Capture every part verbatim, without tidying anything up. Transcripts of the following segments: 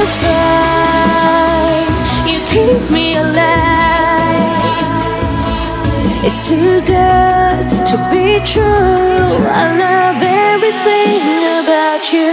fine. You keep me alive. It's too good to be true. I love everything about you.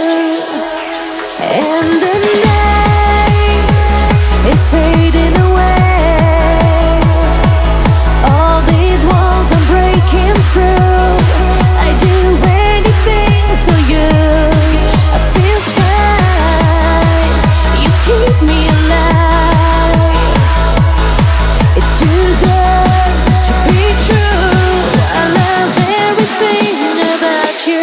And the night is fading away. All these walls I'm breaking through. I do anything for you. I feel fine. You keep me alive. It's too good to be true. I love everything about you.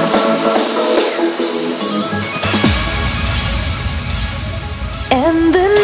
And then